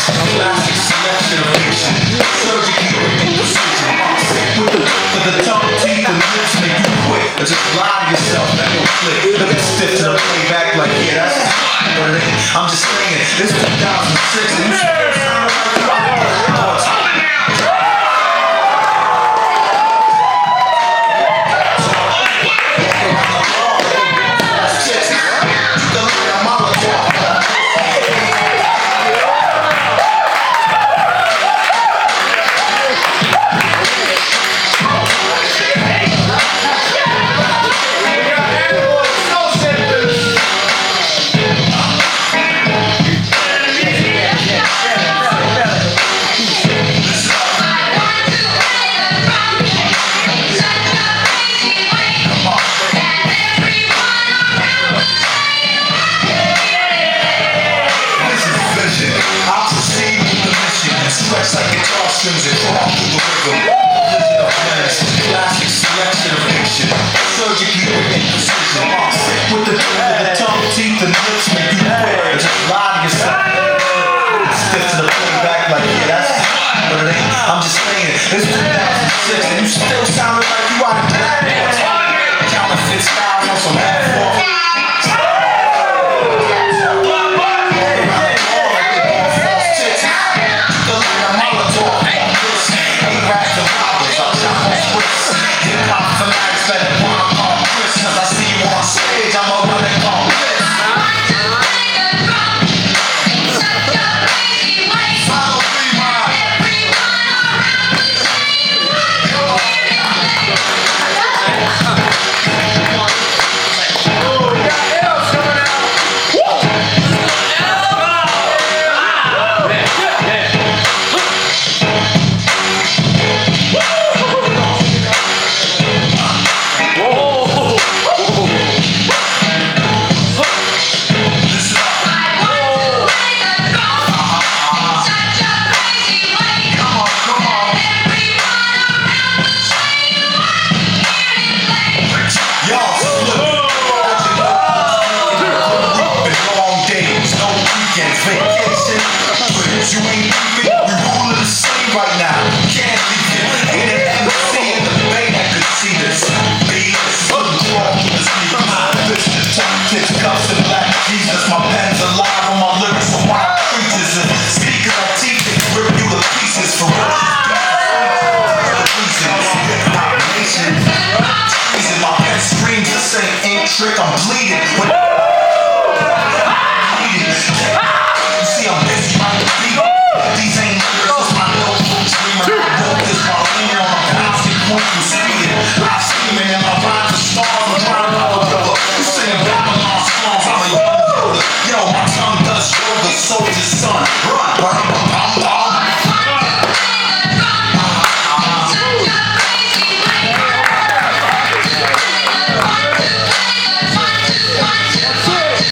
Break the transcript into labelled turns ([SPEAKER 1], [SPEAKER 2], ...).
[SPEAKER 1] Classic selection of fiction, surgically with precision. With the tongue, teeth, and lips make you quit, or just lie to yourself, that will click. Looking stiff to the playback like, yeah, that's what it is. I'm just saying, it's 2006 and you still sound like like guitar strings that crawl through the rhythm. Legend of Men's classic selection of fiction, surgically with precision. With the tongue, teeth, and lips make you quit, or just lie to yourself. Stiff to the playback like, yeah, that's what it is. I'm just saying, it's 2006 and you still sounding like you out of date. Counterfeit styles on some half-off. Trick, I'm bleeding. You see, I'm busy on the beat. These ain't